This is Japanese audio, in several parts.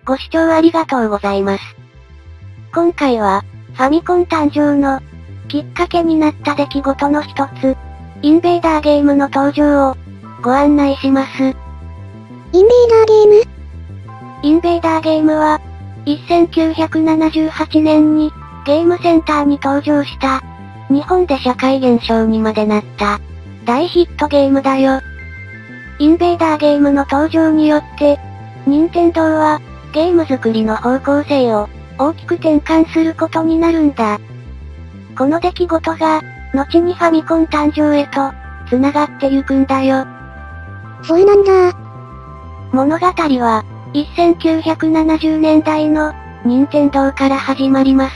ご視聴ありがとうございます。今回は、ファミコン誕生の、きっかけになった出来事の一つ、インベーダーゲームの登場を、ご案内します。 インベーダーゲーム？ インベーダーゲームは、1978年に、ゲームセンターに登場した、日本で社会現象にまでなった、大ヒットゲームだよ。インベーダーゲームの登場によって、任天堂は、ゲーム作りの方向性を、大きく転換することになるんだ。この出来事が、後にファミコン誕生へと、繋がってゆくんだよ。 そうなんだ。 物語は、1970年代の、任天堂から始まります。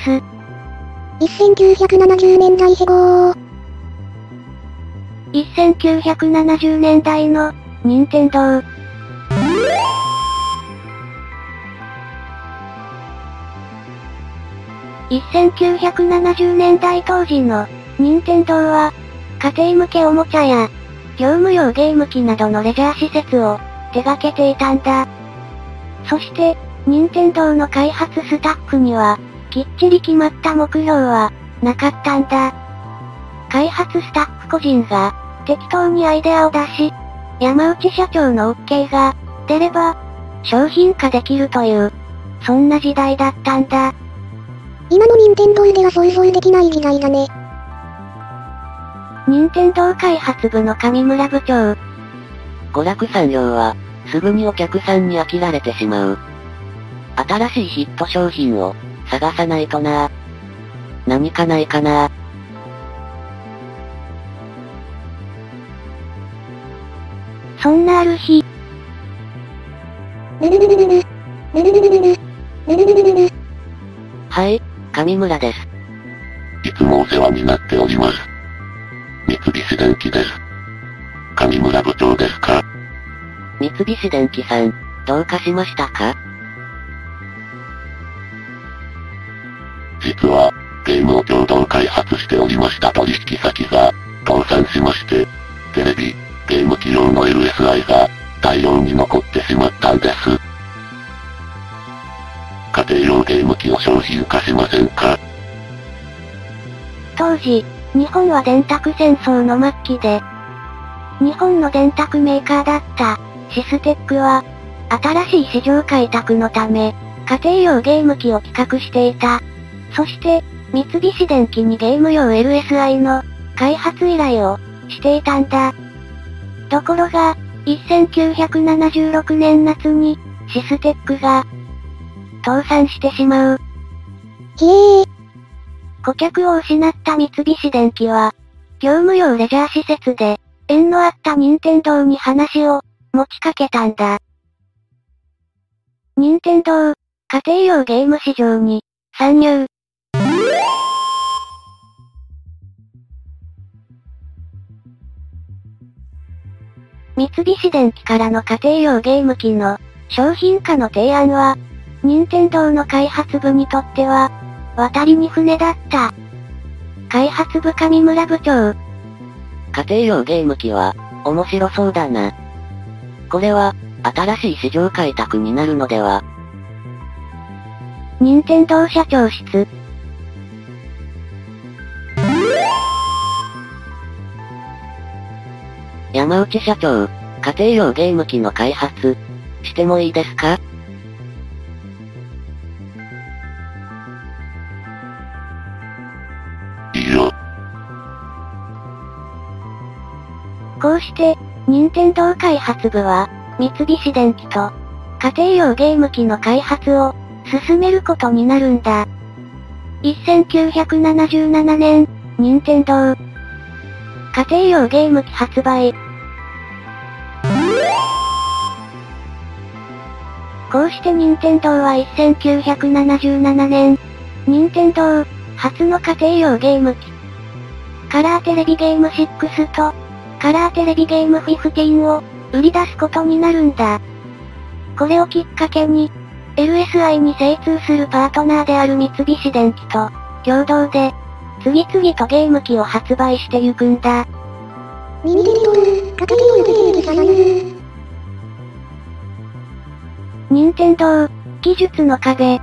1970年代へごー。 1970年代の、任天堂。1970年代当時の、任天堂は、家庭向けおもちゃや、業務用ゲーム機などのレジャー施設を、手掛けていたんだ。そして、任天堂の開発スタッフには、きっちり決まった目標は、なかったんだ。開発スタッフ個人が、適当にアイデアを出し、山内社長の OK が、出れば、商品化できるという、そんな時代だったんだ。 今の任天堂では想像できない時代だね。 任天堂開発部の上村部長。 娯楽産業は、すぐにお客さんに飽きられてしまう。新しいヒット商品を、探さないとな。何かないかな。 そんなある日。 はい、上村です。 いつもお世話になっております。三菱電機です。上村部長ですか？ 三菱電機さん、どうかしましたか？ 実は、ゲームを共同開発しておりました取引先が、倒産しまして、テレビ、ゲーム機用の LSI が、大量に残ってしまったんです。家庭用ゲーム機を商品化しませんか？ 当時、日本は電卓戦争の末期で、日本の電卓メーカーだった、システックは、新しい市場開拓のため、家庭用ゲーム機を企画していた。そして、三菱電機にゲーム用 LSI の開発依頼をしていたんだ。ところが、1976年夏にシステックが倒産してしまう。 ひえー。 顧客を失った三菱電機は、業務用レジャー施設で縁のあった任天堂に話を持ちかけたんだ。任天堂、家庭用ゲーム市場に参入。三菱電機からの家庭用ゲーム機の商品化の提案は、任天堂の開発部にとっては、渡りに船だった。開発部上村部長。 家庭用ゲーム機は、面白そうだな。これは、新しい市場開拓になるのでは？ 任天堂社長室。 山内社長、家庭用ゲーム機の開発、してもいいですか？ いいよ。 こうして、任天堂開発部は、三菱電機と、家庭用ゲーム機の開発を、進めることになるんだ。1977年、任天堂。家庭用ゲーム機発売。こうして任天堂は1977年、任天堂、初の家庭用ゲーム機、カラーテレビゲーム6と、カラーテレビゲーム15を、売り出すことになるんだ。これをきっかけに、LSI に精通するパートナーである三菱電機と、共同で、次々とゲーム機を発売してゆくんだ。 任天堂、家庭用ゲーム機参入。 任天堂、 技術の壁。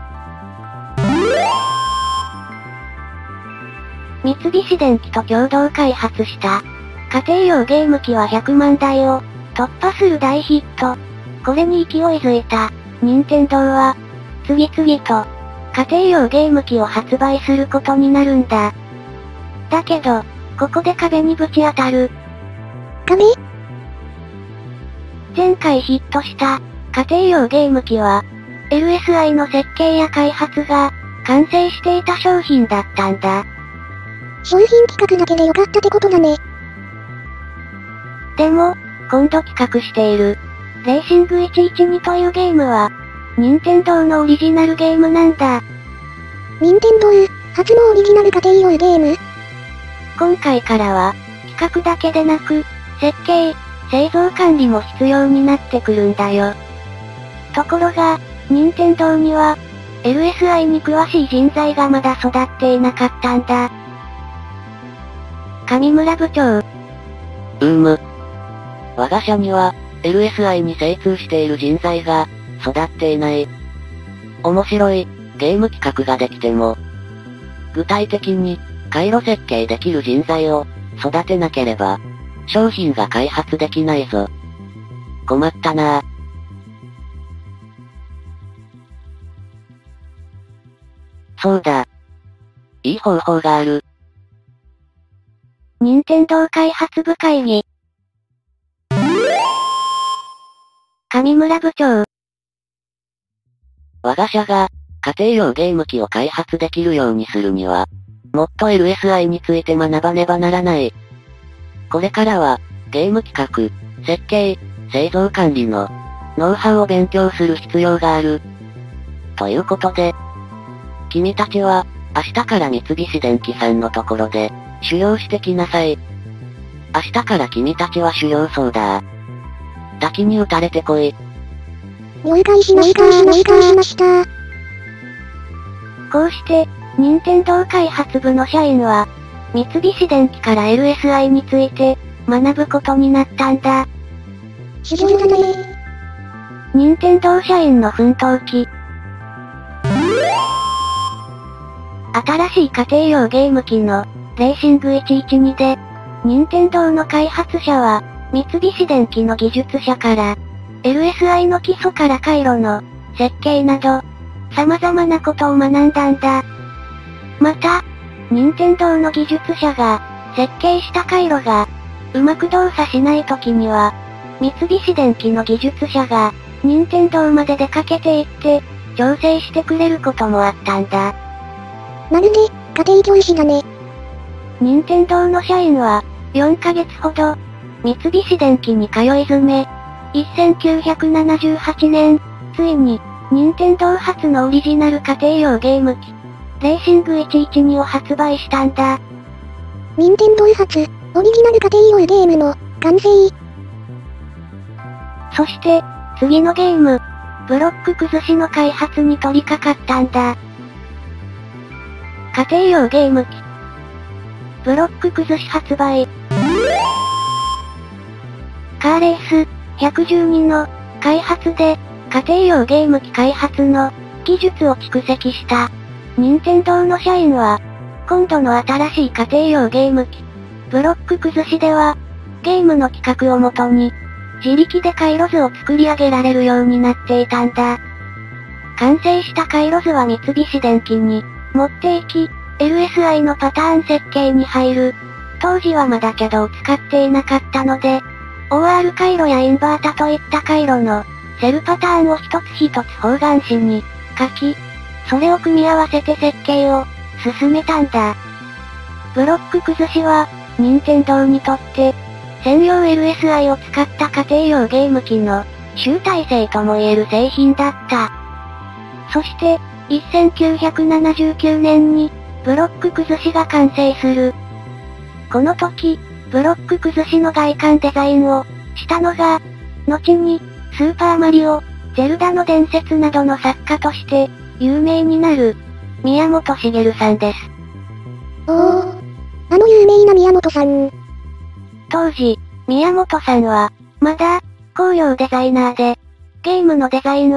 三菱電機と共同開発した、家庭用ゲーム機は100万台を突破する大ヒット。これに勢いづいた、任天堂は、次々と、家庭用ゲーム機を発売することになるんだ。だけど、ここで壁にぶち当たる。 壁？ 前回ヒットした、家庭用ゲーム機は、LSI の設計や開発が、完成していた商品だったんだ。 商品企画だけでよかったってことだね。 でも、今度企画している、レーシング112というゲームは、任天堂のオリジナルゲームなんだ。 任天堂初のオリジナル家庭用ゲーム？ 今回からは、企画だけでなく、設計、製造管理も必要になってくるんだよ。ところが、任天堂には、LSI に詳しい人材がまだ育っていなかったんだ。上村部長。 我が社には、LSI に精通している人材が、育っていない。面白い、ゲーム企画ができても、具体的に、回路設計できる人材を、育てなければ、商品が開発できないぞ。困ったなぁ。そうだ。いい方法がある。 任天堂開発部会議。上村部長。 我が社が、家庭用ゲーム機を開発できるようにするには、もっと LSI について学ばねばならない。これからは、ゲーム企画、設計、製造管理の、ノウハウを勉強する必要がある。ということで、君たちは、明日から三菱電機さんのところで、修行してきなさい。明日から君たちは修行僧だ。滝に打たれてこい。 了解しました。 こうして、任天堂開発部の社員は、三菱電機から LSI について、学ぶことになったんだ。 修行だね。 任天堂社員の奮闘記。新しい家庭用ゲーム機の、レーシング112で、任天堂の開発者は、三菱電機の技術者から、LSI の基礎から回路の、設計など、様々なことを学んだんだ。また、任天堂の技術者が、設計した回路が、うまく動作しない時には、三菱電機の技術者が、任天堂まで出かけていって、調整してくれることもあったんだ。 まるで、家庭教師だね。 任天堂の社員は、4ヶ月ほど、三菱電機に通い詰め、1978年、ついに、任天堂初のオリジナル家庭用ゲーム機、レーシング112を発売したんだ。 任天堂初、オリジナル家庭用ゲームの、完成。 そして、次のゲーム、ブロック崩しの開発に取り掛かったんだ。家庭用ゲーム機、ブロック崩し発売。カーレース、112の、開発で、家庭用ゲーム機開発の、技術を蓄積した。任天堂の社員は、今度の新しい家庭用ゲーム機、ブロック崩しでは、ゲームの企画をもとに、自力で回路図を作り上げられるようになっていたんだ。完成した回路図は三菱電機に、持っていき、LSI のパターン設計に入る。当時はまだCADを使っていなかったので、OR 回路やインバータといった回路の、セルパターンを一つ一つ方眼紙に、書き、それを組み合わせて設計を、進めたんだ。ブロック崩しは、任天堂にとって、専用 LSI を使った家庭用ゲーム機の、集大成とも言える製品だった。そして、1979年に、ブロック崩しが完成する。この時、ブロック崩しの外観デザインを、したのが、後に、スーパーマリオ、ゼルダの伝説などの作家として、有名になる、宮本茂さんです。 おー、あの有名な宮本さん。 当時、宮本さんは、まだ、工業デザイナーで、ゲームのデザインは、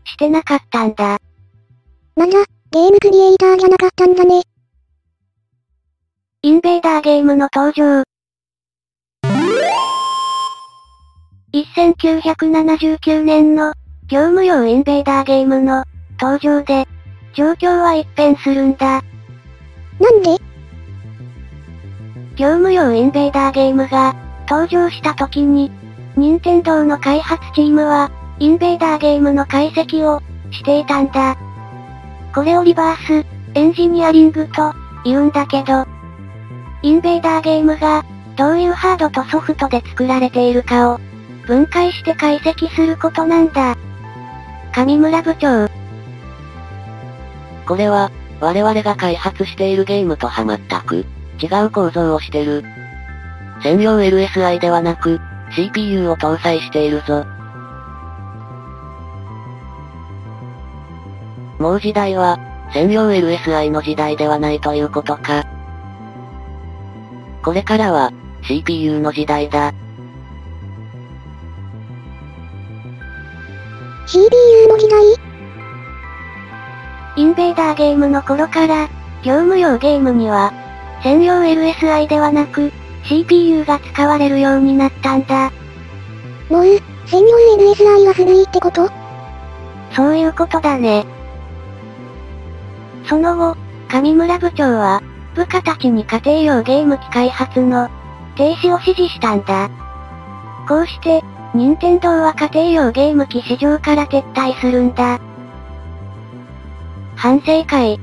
してなかったんだ。 なら、ゲームクリエイターじゃなかったんだね。 インベーダーゲームの登場。1979年の、業務用インベーダーゲームの、登場で、状況は一変するんだ。 なんで？ 業務用インベーダーゲームが、登場した時に、任天堂の開発チームは、インベーダーゲームの解析を、していたんだ。これをリバース、エンジニアリングと、言うんだけど、インベーダーゲームが、どういうハードとソフトで作られているかを、分解して解析することなんだ。上村部長。 これは、我々が開発しているゲームとは全く、違う構造をしてる。専用 LSI ではなく、CPU を搭載しているぞ。もう時代は、専用 LSI の時代ではないということか。これからは、CPU の時代だ。 CPU の時代？ インベーダーゲームの頃から、業務用ゲームには、専用 LSI ではなく、CPU が使われるようになったんだ。 もう、専用 LSI が古いってこと？ そういうことだね。その後、上村部長は、部下たちに家庭用ゲーム機開発の、停止を指示したんだ。こうして、任天堂は家庭用ゲーム機市場から撤退するんだ。反省会。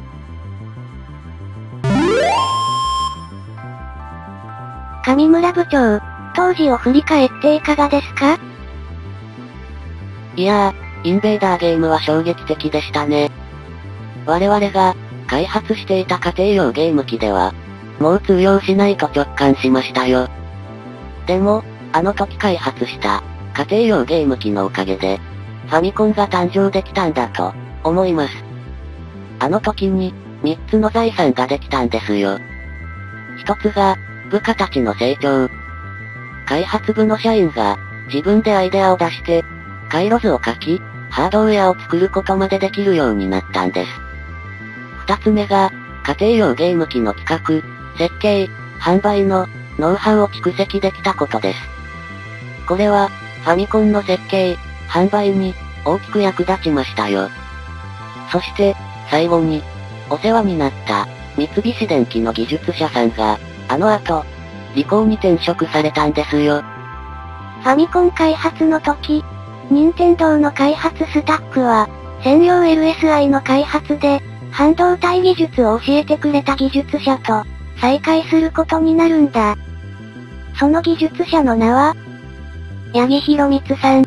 上村部長、当時を振り返っていかがですか？ いやー、インベーダーゲームは衝撃的でしたね。我々が、開発していた家庭用ゲーム機では、もう通用しないと直感しましたよ。でも、あの時開発した、家庭用ゲーム機のおかげで、ファミコンが誕生できたんだと、思います。あの時に、3つの財産ができたんですよ。1つが、部下たちの成長。開発部の社員が、自分でアイデアを出して、回路図を書き、ハードウェアを作ることまでできるようになったんです。2つ目が、家庭用ゲーム機の企画、設計、販売の、ノウハウを蓄積できたことです。これは、ファミコンの設計、販売に、大きく役立ちましたよ。そして、最後に、お世話になった、三菱電機の技術者さんが、あの後、リコーに転職されたんですよ。 ファミコン開発の時、任天堂の開発スタッフは、専用 LSI の開発で、半導体技術を教えてくれた技術者と、再会することになるんだ。その技術者の名は、八木弘光さん。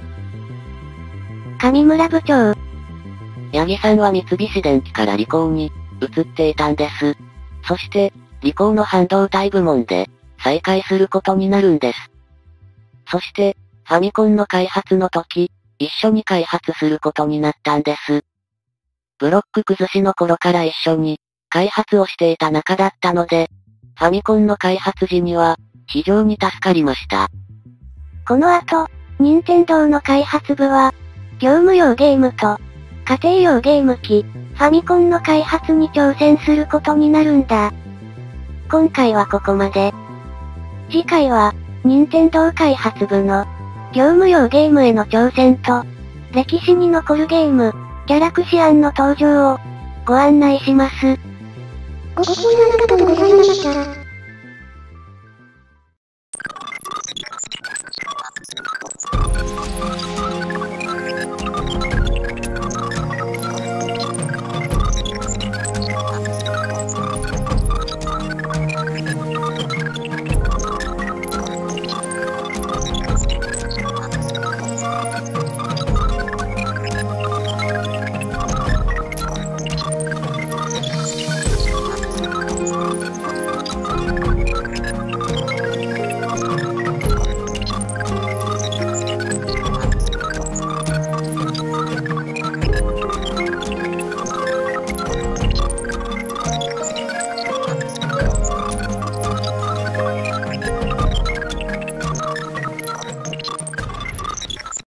上村部長。 八木さんは三菱電機からリコーに、移っていたんです。そして、リコーの半導体部門で、再開することになるんです。そして、ファミコンの開発の時、一緒に開発することになったんです。ブロック崩しの頃から一緒に、開発をしていた仲だったので、ファミコンの開発時には、非常に助かりました。 この後、任天堂の開発部は、業務用ゲームと、家庭用ゲーム機、ファミコンの開発に挑戦することになるんだ。今回はここまで。次回は、任天堂開発部の、業務用ゲームへの挑戦と、歴史に残るゲーム、ギャラクシアンの登場を、ご案内します。 ご視聴ありがとうございました。